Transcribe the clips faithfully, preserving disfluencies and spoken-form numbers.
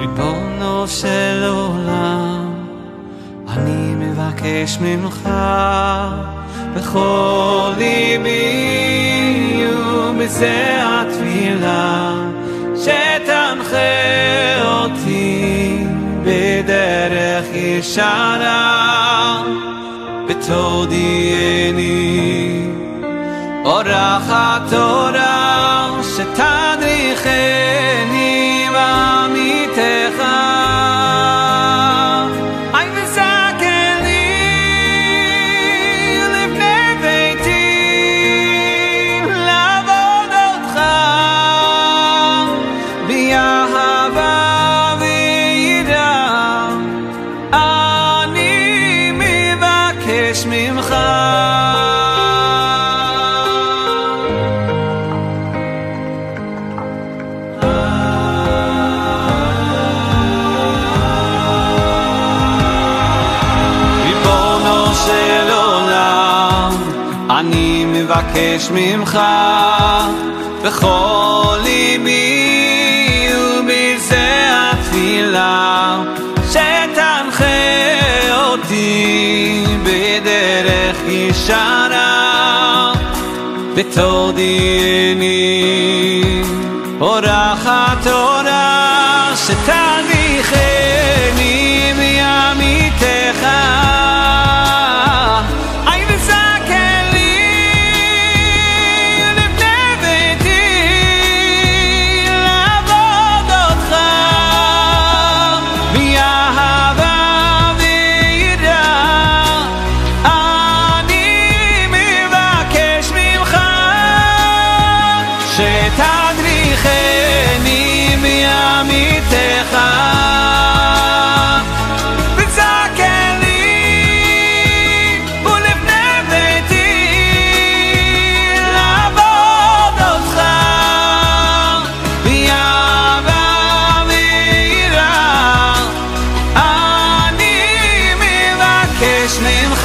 ריבונו של עולם, אני מבקש ממך בכל ליבי ובזה התפילה, שתנחה אותי בדרך ישרה, ותודיעני אורחת תורה, שתדריכני בעמיתך. אי וזקן לי לפני ביתי לעבוד אותך באהבה ויראה, אני מבקש ממך. אני מבקש ממך בכל ליבי ובזה התפילה, שתנחה אותי בדרך ישרה, ותודיעני אורחת תורה, שתדריכני בעמיתך. שתדריכני בעמיתך ותזכר לי ולבני ביתי לעבוד אותך באהבה ויראה, אני מבקש ממך.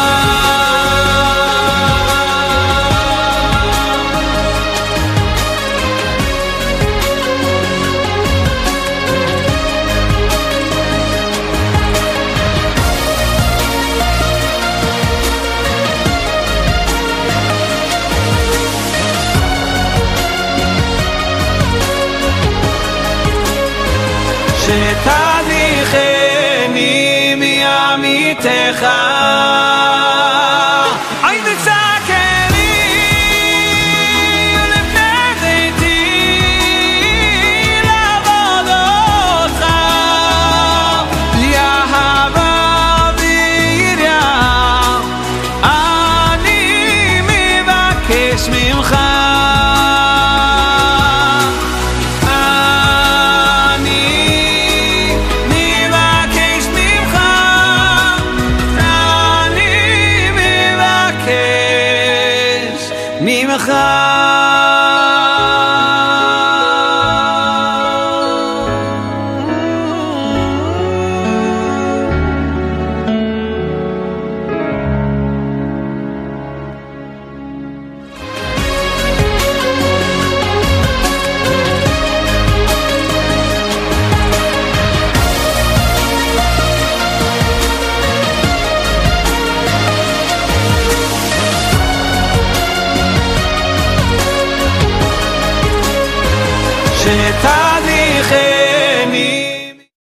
שתדריכני בעמיתך. אי ותזכר לי לפני ביתי לעבוד אותך באהבה ויראה, אני מבקש ממך. ממך